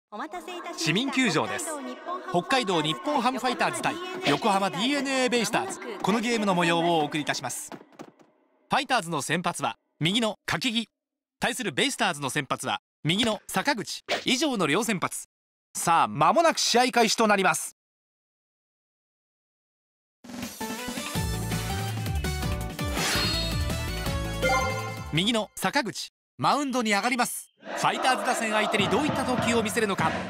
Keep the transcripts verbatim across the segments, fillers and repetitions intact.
市民球場です。北海道日本ハムファイターズ対横浜 ディーエヌエー ベイスターズ、このゲームの模様をお送りいたします。ファイターズの先発は右の柿木、対するベイスターズの先発は右の坂口、以上の両先発。さあ間もなく試合開始となります。右の坂口、マウンドに上がります。ファイターズ打線相手にどういった投球を見せるのか。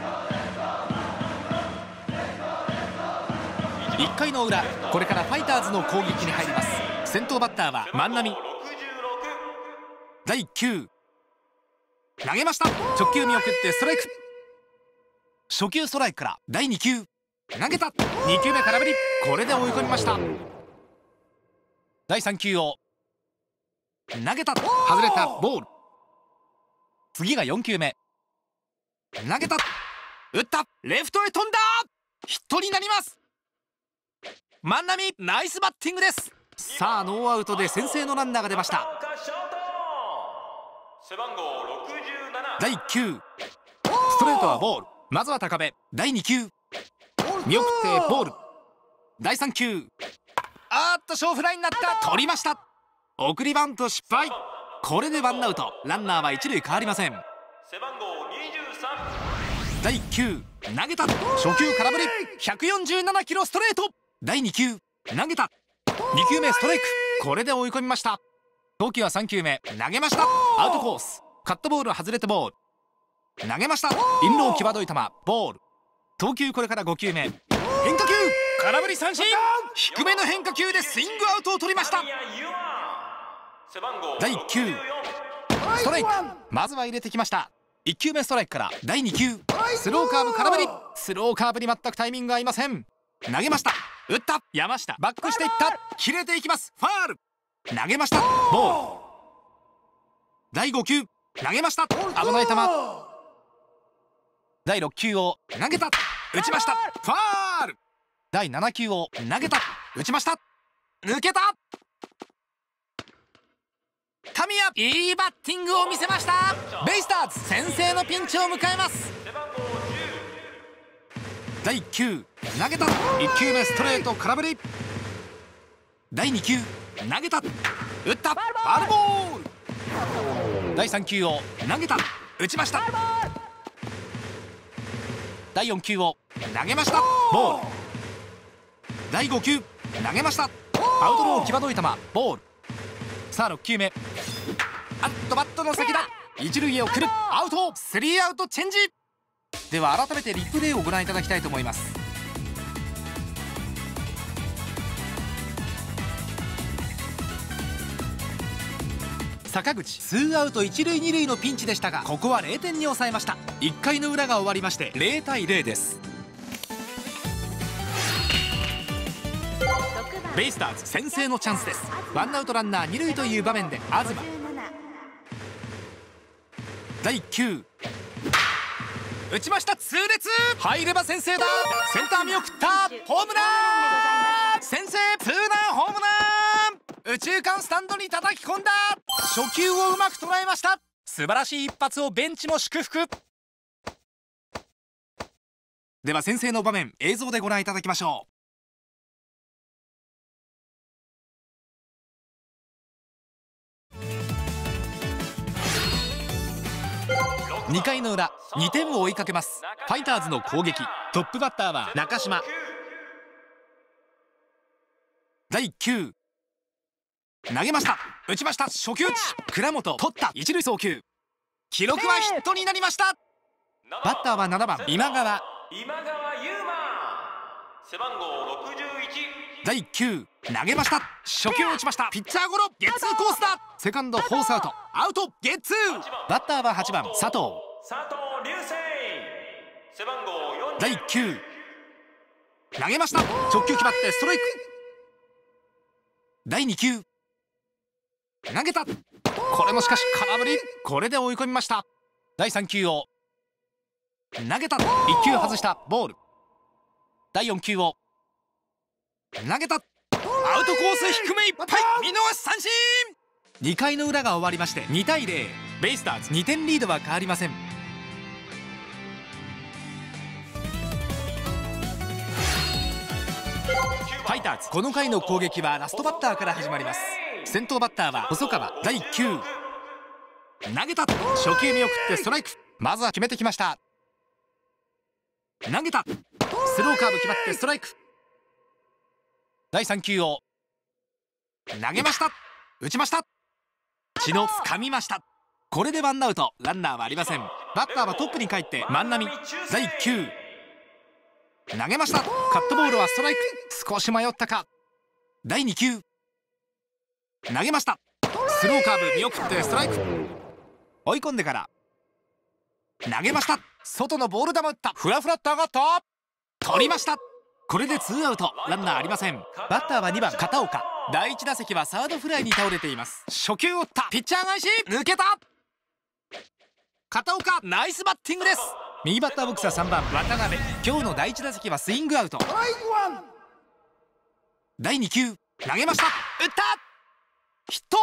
いっかいの裏、これからファイターズの攻撃に入ります。先頭バッターは万波。だいいっ球投げました。直球見送ってストライク。初球ストライクからだいに球投げた。に球目空振り、これで追い込みました。だいさん球を投げた、外れた、ボール。次がよん球目投げた、打った、レフトへ飛んだ、ヒットになります。万波ナイスバッティングです。さあノーアウトで先制のランナーが出ました。だいいっ球ストレートはボール。まずは高め。だいに球見送ってボール。だいさん球、あーっと小フライになった、取りました。送りバント失敗。これでワンアウト、ランナーは一塁変わりません。だいいっ球投げた、初球空振り、ひゃくよんじゅうななキロストレート。だいに球投げた、に球目ストライク、これで追い込みました。投球はさん球目投げました。アウトコース、カットボール外れてボール。投げました。インロー際どい球、ボール。投球これからご球目、変化球、空振り三振。低めの変化球でスイングアウトを取りました。だいいっ球ストライク、まずは入れてきました。いっ球目ストライクからだいに球スローカーブ空振り。スローカーブに全くタイミングが合いません。投げました、打った、山下バックしていった、切れていきます、ファール。投げました、ボール。だいご球投げました、危ない球。だいろっ球を投げた、打ちました、ファール。だいなな球を投げた、打ちました、抜けた。神谷、いいバッティングを見せました。ベイスターズ先制のピンチを迎えます。だいいっ球投げた、いっ球目ストレート空振り。だいに球投げた、打った、ファウルボール。だいさん球を投げた、打ちました。だいよん球を投げました、ボール。だいご球投げました、アウトロー際どい球、ボール。さあろっ球目、あっとバットの先だ、一塁へ送る、アウト、スリーアウトチェンジ。では改めてリプレイをご覧いただきたいと思います。坂口、ツーアウト一塁二塁のピンチでしたが、ここはれいてんに抑えました。いっかいの裏が終わりましてれいたいゼロです。ベイスターズ先制のチャンスです。ワンアウトランナー二塁という場面で東。だいいっ球打ちました、痛烈、入れば先制だ。センター見送った、ホームラン、先制ツーランホームラン。右中間スタンドに叩き込んだ。初球をうまく捉えました。素晴らしい一発をベンチも祝福。では先制の場面、映像でご覧いただきましょう。にかいの裏、にてんを追いかけますファイターズの攻撃。トップバッターは中島。だいいっ球投げました、打ちました、初球打ち、倉本取った、一塁送球、記録はヒットになりました。バッターはななばん今川。だいいっ球投げました、初球打ちました、ピッチャーゴロ、ゲッツーコースだ。セカンドフォースアウト、アウト、ゲッツー。バッターははちばん佐藤。だいいっ球投げました、直球決まってストライク。だいに球投げた、これもしかし空振り、これで追い込みました。だいさん球を投げた、いっ球外した、ボール。だいよん球を投げた、アウトコース低めいっぱい、見逃し三振。にかいの裏が終わりましてにたいゼロ、ベイスターズにてんリードは変わりません。 ターズ。この回の攻撃はラストバッターから始まります。先頭バッターは細川。だいきゅう投げた。初球見送ってストライク。まずは決めてきました。投げた。スローカーブ決まってストライク。だいさん球を投げました。打ちました。血のつかみました。これでワンアウト、ランナーはありません。バッターはトップに帰って万波。だいきゅう投げました。カットボールはストライク。少し迷ったか。だいに球投げました。スローカーブ見送ってストライク。追い込んでから投げました。外のボール球打った。フラフラっと上がった。取りました。これでツーアウト、ランナーありません。バッターはにばん片岡。だいいち打席はサードフライに倒れています。初球を打った。ピッチャー返し抜けた。片岡ナイスバッティングです。右バッターボックスはさんばん渡辺。今日のだいいち打席はスイングアウト。だいに球投げました。打ったヒット。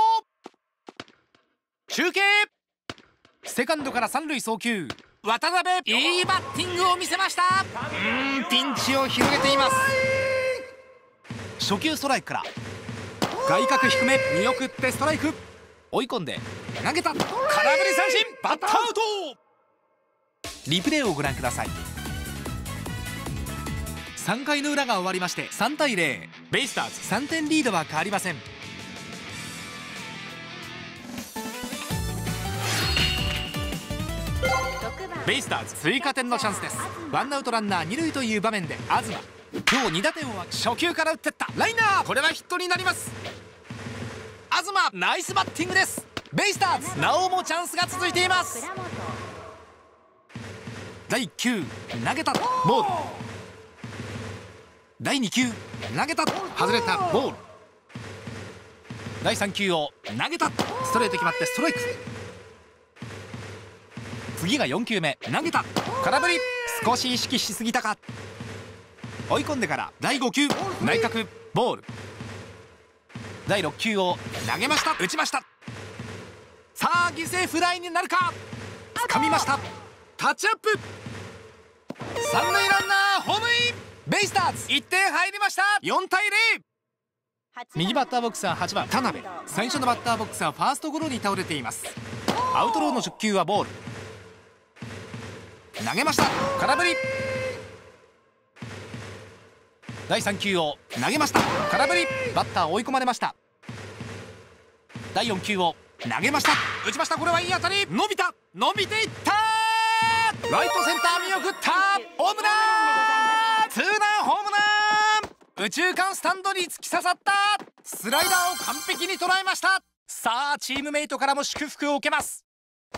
中継セカンドから三塁送球。渡辺いいバッティングを見せました。うーんピンチを広げています。初球ストライクから外角低め見送ってストライク。追い込んで投げた。空振り三振。バッターアウト。リプレイをご覧ください。さん回の裏が終わりましてさんたいゼロ。ベイスターズさんてんリードは変わりません。ベイスターズ追加点のチャンスです。ワンアウトランナーに塁という場面で東。今日に打点を初球から打ってったライナー。これはヒットになります。東ナイスバッティングです。ベイスターズなおもチャンスが続いています。だいいち球投げたボール。だいに球投げた外れたボール。だいさん球を投げたストレート決まってストライク。次がよん球目投げた空振り。少し意識しすぎたか。追い込んでからだいご球内角ボール。だいろく球を投げました。打ちました。さあ犠牲フライになるか。掴みました。タッチアップ。三塁ランナーホームイン。ベイスターズいってん入りました。よんたいゼロ。右バッターボックスははちばん田辺。最初のバッターボックスはファーストゴロに倒れています。アウトローの初球はボール。投げました。空振り。だいさん球を投げました。空振り。バッター追い込まれました。だいよん球を投げました。打ちました。これはいい当たり。伸びた伸びていった。ライトセンター見送った。ホームラン。ツーランホームラン。右中間スタンドに突き刺さった。スライダーを完璧に捉えました。さあチームメイトからも祝福を受けます。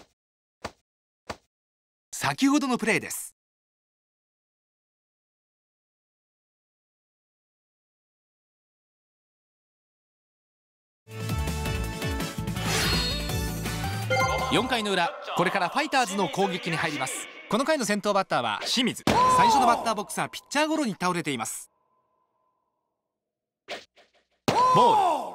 先ほどのプレーです。よん回の裏、これからファイターズの攻撃に入ります。この回の先頭バッターは清水。最初のバッターボックスはピッチャーゴロに倒れています。ボール。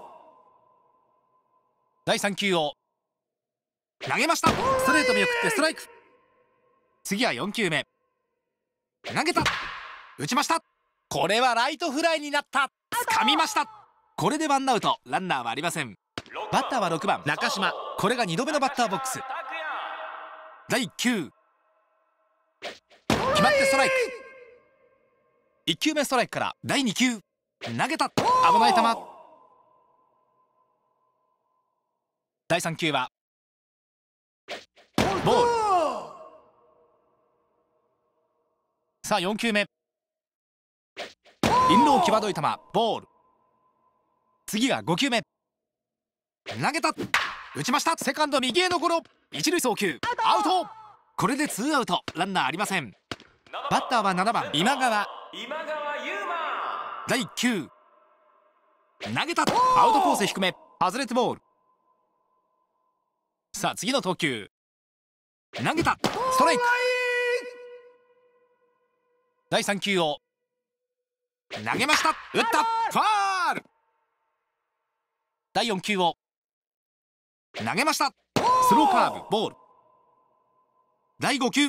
だいさん球を投げました。ストレート見送ってストライク。次はよん球目投げた打ちました。これはライトフライになった。掴みました。これでワンアウト、ランナーはありません。バッターはろくばん中島。これがにどめのバッターボックス。だいいち球決まってストライク。いっ球目ストライクからだいに球投げた危ない球。だいさん球はボール。さあよん球目インロー際どい球ボール。次がご球目投げた打ちました。セカンド右へのゴロ。一塁送球アウト。これでツーアウト、ランナーありません。バッターはななばん今川。だいいち球投げたアウトコース低め外れてボール。さあ次の投球投げたストライク。だいさん球を投げました。打ったファール。だいよん球を投げました。スローカーブボール。だいご球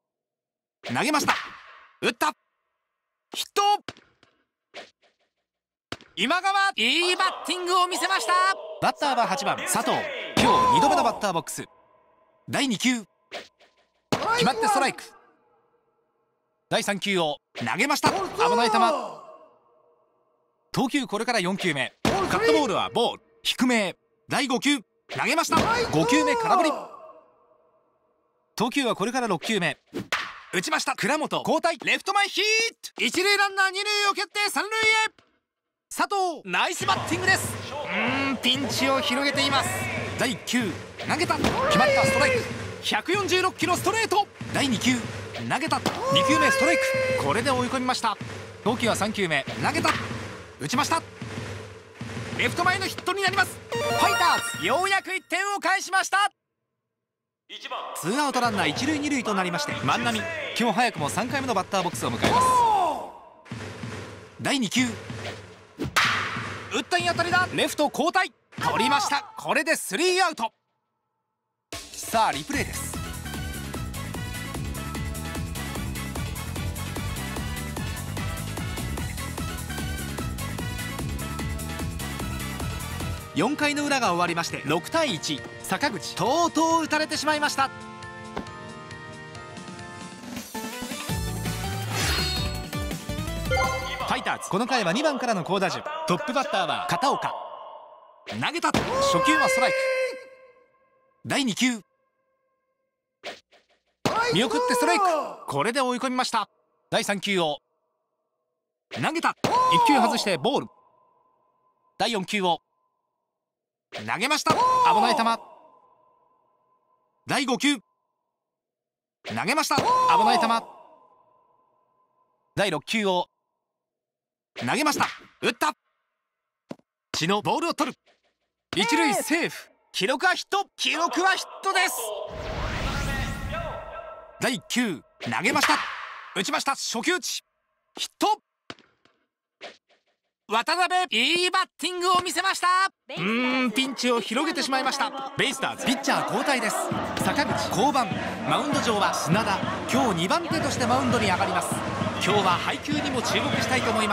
投げました。打ったヒット。 今川、いいバッティングを見せました。バッターははちばん佐藤。今日にどめのバッターボックス。だいに球決まってストライク。だいさん球を投げました。危ない球。投球これからよん球目。カットボールはボール低め。だいご球投げました。ご球目空振り。投球はこれからろっ球目。打ちました。倉本交代。レフト前ヒット。一塁ランナー二塁を蹴って三塁へ。佐藤ナイスバッティングです。うーんピンチを広げています。だいいっ球投げた。決まったストライク。ひゃくよんじゅうろキキロストレート。だいに球投げた。に球目ストライク。これで追い込みました。投球はさん球目投げた。打ちました。レフト前のヒットになります。ファイターズようやくいってんを返しました。ツーアウトランナー一塁二塁となりまして、万波今日早くもさんかいめのバッターボックスを迎えます。だいに球打ったいい当たりだ。レフト交代。取りました。これでスリーアウト。さあリプレイです。よんかいの裏が終わりましてろくたいいち。坂口とうとう打たれてしまいました。ファイターズこの回はにばんからの好打順。トップバッターは片岡。投げた。初球はストライク。だいに球見送ってストライク。これで追い込みました。だいさん球を投げた。いっ球外してボール。だいよん球を投げました。危ない球。だいご球投げました。危ない球。だいろっ球を投げました。打った。血のボールを取る。一塁セーフ。記録はヒット。記録はヒットです。だいいっ球投げました。打ちました。初球打ちヒット。渡辺いいバッティングを見せました。うーんピンチを広げてしまいました。ベイスターズピッチャー交代です。坂口降板。マウンド上は砂田。今日にばん手としてマウンドに上がります。今日は配球にも注目したいと思います。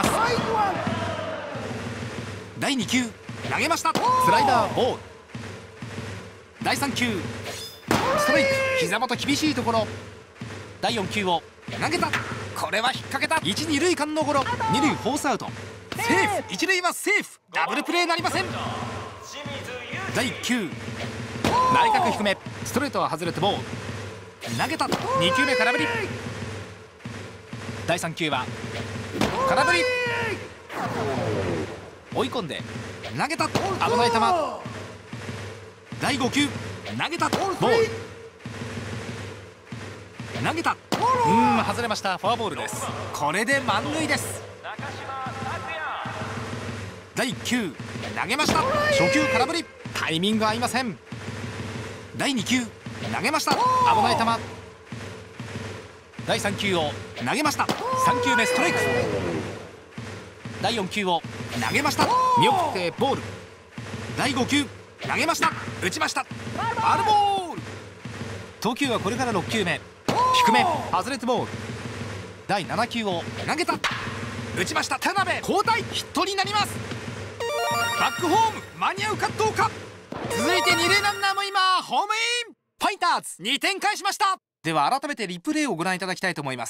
だいに球投げました。スライダーボール。だいさん球ストライク。膝元厳しいところ。だいよん球を投げた。これは引っ掛けた。いち、に塁間のゴロ。に塁フォースアウト。セーフ。いち塁はセーフ。ダブルプレーなりません。だいいっ球内角低め。ストレートは外れてボール。投げた。に球目空振り。だいさん球は空振り。追い込んで投げた。危ない球。だいご球投げた。ボール。投げた。うーん外れました。フォアボールです。これで満塁です。だいいっ球投げました。初球空振り。タイミング合いません。だいに球投げました。危ない球。だいさん球を投げました。さん球目ストライク。だいよん球を投げました。見送ってボール。だいご球投げました。打ちました。ファウルボール。投球はこれからろっ球目。低め外れてボール。だいなな球を投げた。打ちました。田辺交代。ヒットになります。バックホーム間に合うかどうか。続いてに塁ランナーも今ホームイン。ファイターズにてん返しました。では改めてリプレイをご覧いただきたいと思います。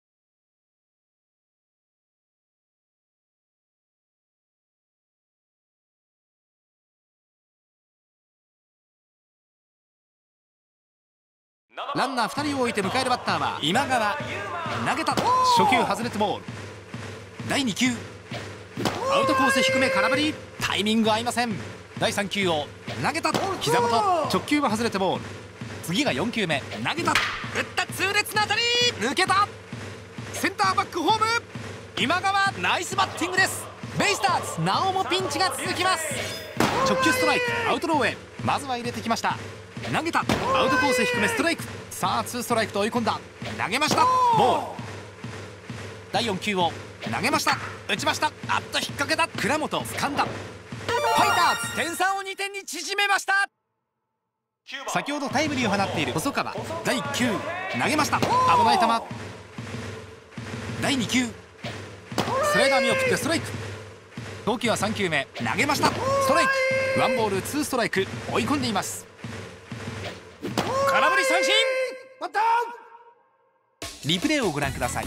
ランナーふたりを置いて迎えるバッターは今川。投げた。初球外れてボール。だいに球アウトコース低め空振り。タイミング合いません。だいさん球を投げた。膝元直球は外れてボール。次がよん球目投げた。打った痛烈な当たり。抜けた。センターバックホーム。今川ナイスバッティングです。ベイスターズなおもピンチが続きます。直球ストライク。アウトローへまずは入れてきました。投げた。アウトコース低めストライク。さあツーストライクと追い込んだ。投げましたボール。だいよん球を投げました。打ちました。あっと引っ掛けた。倉本掴んだ。ファイターズ点差をにてんに縮めました。先ほどタイムリーを放っている細川。だいいっ球投げました。危ない球。だいに球スライダー見送ってストライク。 投球はさん球目、投げました。ストライク。ワンボールツーストライク、追い込んでいます。空振り三振。リプレイをご覧ください。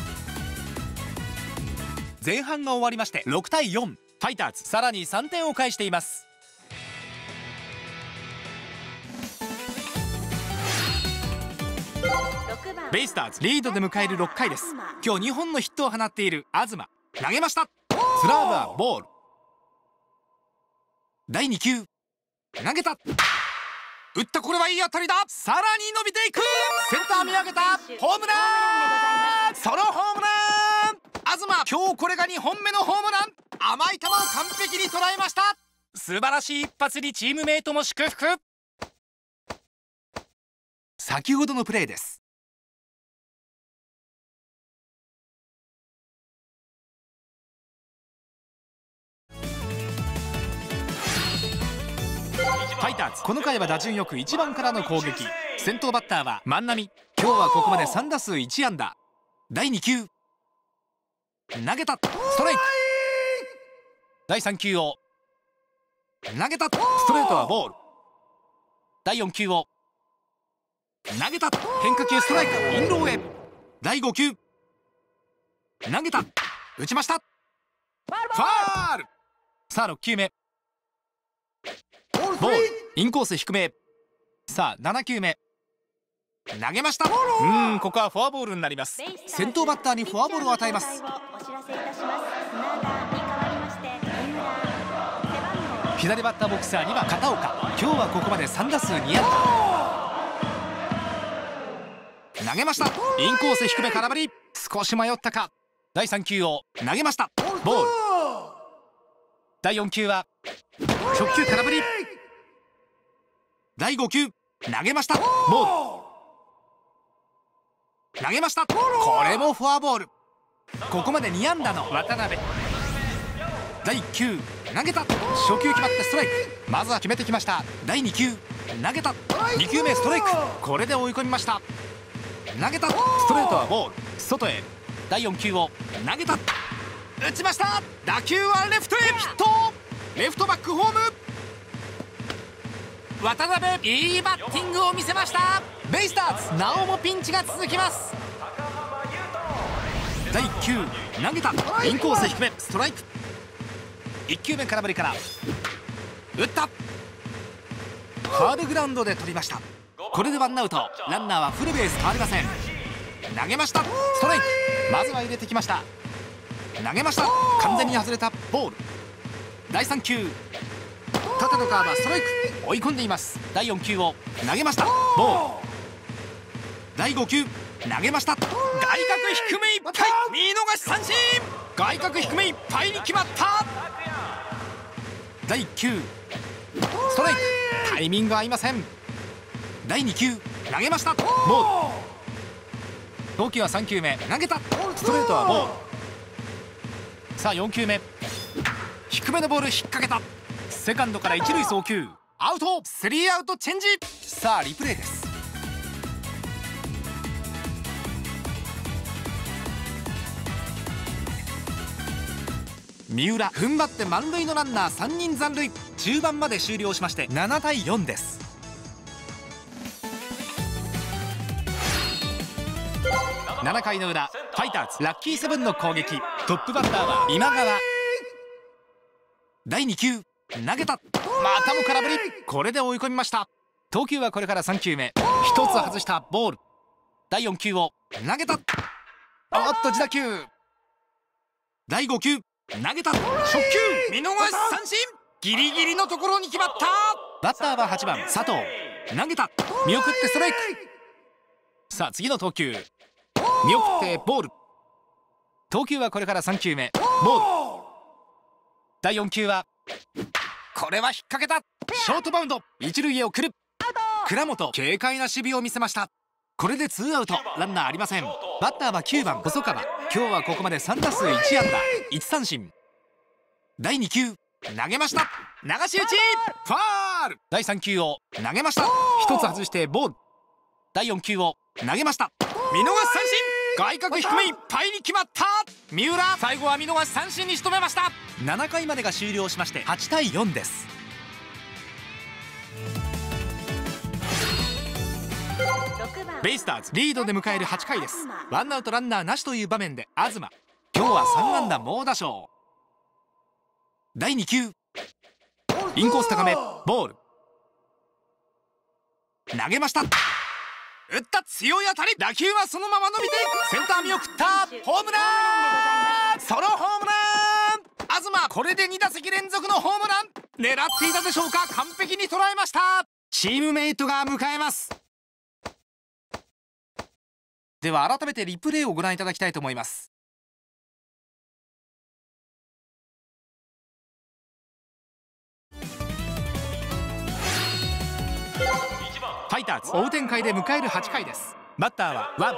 前半が終わりましてろくたいよん、ファイターズさらにさんてんを返しています。ベイスターズリードで迎えるろっかいです。今日にほんのヒットを放っている東、投げました。スラーブはボール。だいに球、投げた。打った。これはいい当たりだ。さらに伸びていく。センター見上げた。ホームラン。ソロホームラン。東、今日これがにほんめのホームラン。甘い球を完璧に捉えました。素晴らしい一発にチームメイトも祝福。先ほどのプレーです。ファイターズこの回は打順よくいちばんからの攻撃。先頭バッターは万波。今日はここまでさんだすういちあんだ。だいに球、投げた。ストライク。だいさん球を投げた。ストレートはボール。だいよん球を投げた。変化球ストライク。インローへ。だいご球、投げた。打ちました。ファール。さあろっ球目、ボール。インコース低め。さあなな球目、投げました。うーん、ここはフォアボールになります。先頭バッターにフォアボールを与えます。左バッターボクサーには片岡。今日はここまでさんだすうにあんだ。投げました。インコース低め空振り。少し迷ったか。だいさん球を投げました。ボール。だいよん球は初球空振り。だいご球、投げました。ボール。投げました。これもフォアボール。ここまでにあんだの渡辺。だいいっ球、投げた。初球決まってストライク。まずは決めてきました。だいに球、投げた。に球目ストライク。これで追い込みました。投げた。ストレートはボール。外へ。だいよん球を投げた。打ちました。打球はレフトへ。ヒット。レフトバックホーム。渡辺、いいバッティングを見せました。ベイスターズなおもピンチが続きます。だいいっ球、投げた。インコース低めストライク。いっ球目空振りから打った。ファウルグラウンドで取りました。これでワンアウト。ランナーはフルベース変わりません。投げました。ストライク。まずは入れてきました。投げました。完全に外れた。ボール。だいさん球、縦のカーブはストライク。追い込んでいます。だいよん球を投げました。ボール。だいご球、投げました。外角低めいっぱい。見逃し三振。外角低めいっぱいに決まった。だいいっ球、ストライク。タイミング合いません。だいに球、投げました。ボール。投球はさん球目、投げた。ストレートはボール。さあよん球目、低めのボール引っ掛けた。セカンドから一塁送球。アウト。スリーアウトチェンジ。さあリプレイです。三浦踏ん張って満塁のランナーさんにん残塁。中盤まで終了しましてななたいよんです。なな回の裏、ファイターズラッキーセブンの攻撃。トップバッターは今川。だいに球、投げた。またも空振り。これで追い込みました。投球はこれからさん球目。ひとつ外したボール。だいよん球を投げた。おっと自打球。だいご球、投げた。初球見逃し三振。ギリギリのところに決まった。バッターははちばん佐藤。投げた。見送ってストライク。さあ次の投球、見送ってボール。投球はこれからさん球目。ボール。だいよん球はこれは引っ掛けた。ショートバウンド。一塁へ送る。倉本、軽快な守備を見せました。これでツーアウト。ランナーありません。バッターはきゅうばん細川。今日はここまでさんだすういちあんだ、いち三振。だいに球、投げました。流し打ち。ファール。だいさん球を投げました。ひとつ外してボール。だいよん球を投げました。見逃し三振。 外角低めいっぱいに決まった。三浦、最後は見逃し三振に仕留めました。ななかいまでが終了しましてはちたいよんです。ベイスターズリードで迎えるはちかいです。ワンアウトランナーなしという場面で東、今日はさんあんだ猛打賞。だいにきゅう、インコース高めボール。投げました。打った強い当たり、打球はそのまま伸びてセンター見送った。ホームラン、ソロホームラン。東、これでにだせき連続のホームラン。狙っていたでしょうか。完璧に捉えました。チームメイトが迎えます。では改めてリプレイをご覧いただきたいと思います。ファイターズ追う展開で迎えるはちかいです。バッターはワン。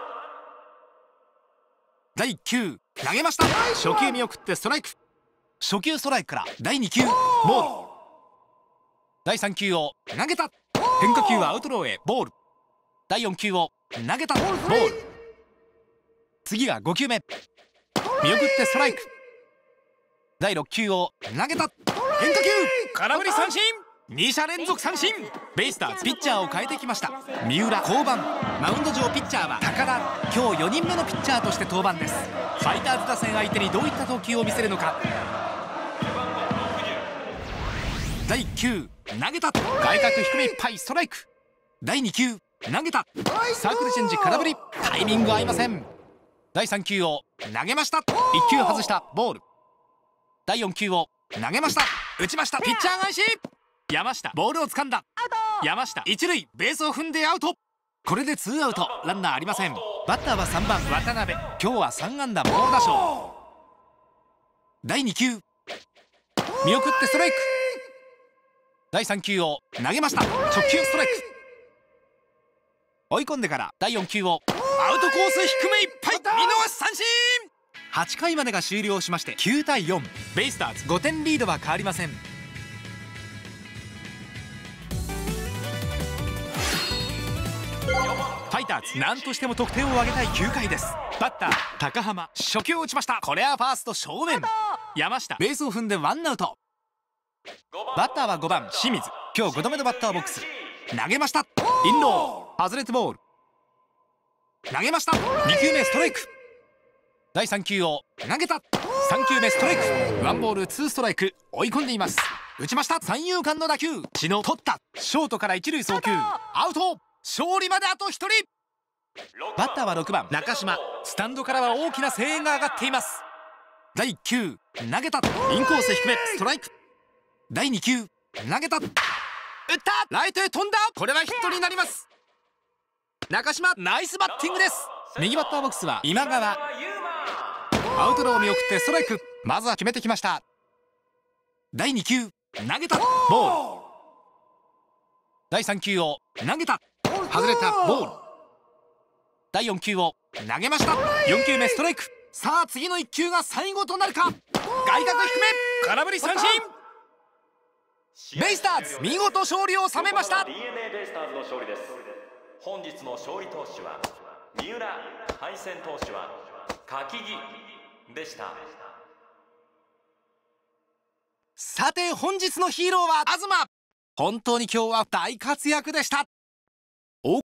だいきゅう、投げました。初球見送ってストライク。初球ストライクからだいにきゅう、ボール。だいさんきゅうを投げた。変化球はアウトローへボール。だいよんきゅうを投げたボール。次がごきゅうめ、見送ってストライク。だいろっきゅうを投げた。変化球、空振り三振。にしゃ連続三振。ベイスターズピッチャーを変えてきました。三浦降板。マウンド上ピッチャーは高田。今日よにんめのピッチャーとして登板です。ファイターズ打線相手にどういった投球を見せるのか。だいきゅう、投げた。外角低めいっぱいストライク。だいにきゅう、投げた。サークルチェンジ空振り。タイミング合いません。だいさんきゅうを投げました。いっきゅう外したボール。だいよんきゅうを投げました。打ちました。ピッチャー返し。山下ボールを掴んだ。山下一塁、ベースを踏んでアウト。これでツーアウト、ランナーありません。バッターはさんばん渡辺。今日はさんあんだ猛打賞。だいにきゅう、見送ってストライク。だいさんきゅうを投げました。直球ストライク。追い込んでからだいよんきゅうをアウトコース低めいっぱい、見逃し三振。はちかいまでが終了しましてきゅうたいよん。ベイスターズごてんリードは変わりません。ファイターズ何としても得点を挙げたいきゅうかいです。バッター高濱、初球を打ちました。これはファースト正面。山下ベースを踏んでワンアウト。バッターはごばん清水。今日ごどめのバッターボックス。投げました。インロー、外れてボール。投げました。にきゅうめストライク。だいさんきゅうを投げた。さんきゅうめストライク。ワンボールツーストライク。追い込んでいます。打ちました。三遊間の打球、知野取った。ショートから一塁送球、アウト。勝利まであとひとり。バッターはろくばん中島。スタンドからは大きな声援が上がっています。だいきゅう、投げた。インコース低めストライク。だいにきゅう、投げた。打った。ライトへ飛んだ。これはヒットになります。中島ナイスバッティングです。右バッターボックスは今川。アウトローを見送ってストライク。まずは決めてきました。だいにきゅう、投げた。ボール。だいさんきゅうを投げた。外れたボール。だいよんきゅうを投げました。よんきゅうめストライク。さあ次のいっきゅうが最後となるか。外角低め空振り三振。ベイスターズ見事勝利を収めました。 ディーエヌエー ベイスターズの勝利です。本日の勝利投手は三浦、敗戦投手は柿木でした。 さて本日のヒーローは東。本当に今日は大活躍でした。